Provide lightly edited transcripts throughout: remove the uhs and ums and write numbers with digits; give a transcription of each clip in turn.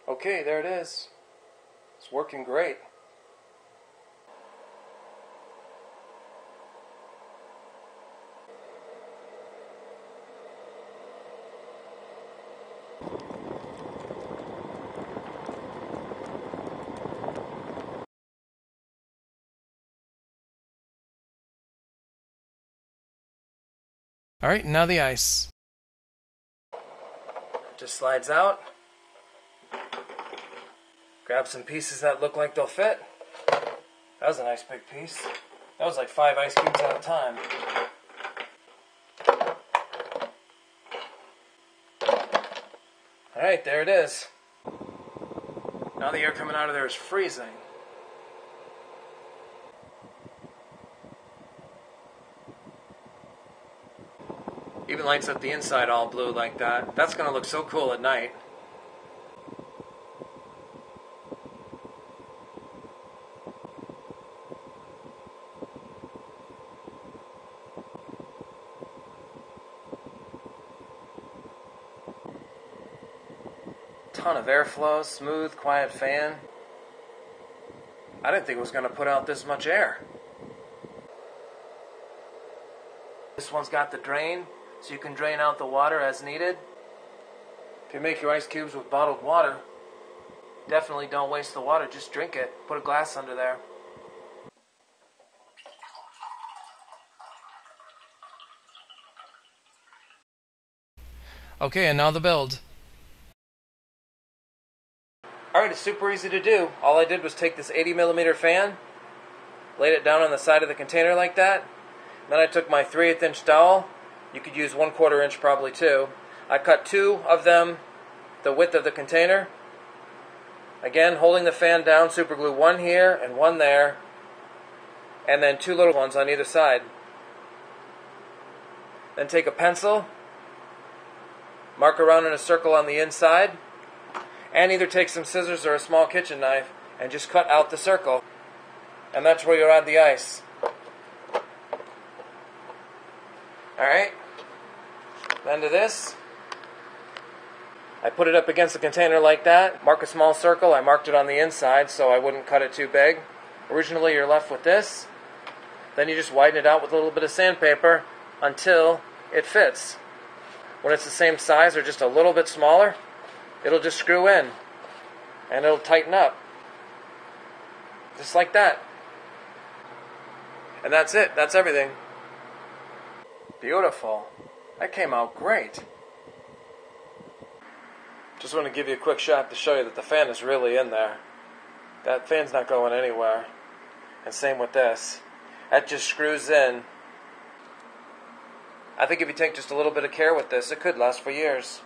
Okay, there it is. It's working great. Alright, now the ice. Just slides out. Grab some pieces that look like they'll fit. That was a nice big piece. That was like 5 ice cubes at a time. Alright, there it is. Now the air coming out of there is freezing. Even lights up the inside all blue like that. That's going to look so cool at night. Ton of airflow, smooth, quiet fan. I didn't think it was going to put out this much air. This one's got the drain, so you can drain out the water as needed. If you make your ice cubes with bottled water, definitely don't waste the water, just drink it. Put a glass under there. Okay, and now the build. Alright, it's super easy to do. All I did was take this 80mm fan, laid it down on the side of the container like that. Then I took my 3/8 inch dowel. You could use 1/4 inch probably too. I cut 2 of them the width of the container. Again, holding the fan down, super glue 1 here and 1 there. And then 2 little ones on either side. Then take a pencil, mark around in a circle on the inside, and either take some scissors or a small kitchen knife and just cut out the circle. And that's where you'll add the ice. Alright, then to this, I put it up against the container like that, mark a small circle. I marked it on the inside so I wouldn't cut it too big. Originally you're left with this, then you just widen it out with a little bit of sandpaper until it fits. When it's the same size or just a little bit smaller, it'll just screw in and it'll tighten up. Just like that. And that's it, that's everything. Beautiful. That came out great. Just want to give you a quick shot to show you that the fan is really in there. That fan's not going anywhere. And same with this. That just screws in. I think if you take just a little bit of care with this, it could last for years.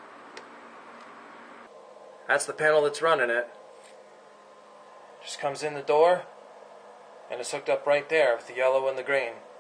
That's the panel that's running it. Just comes in the door, and it's hooked up right there with the yellow and the green.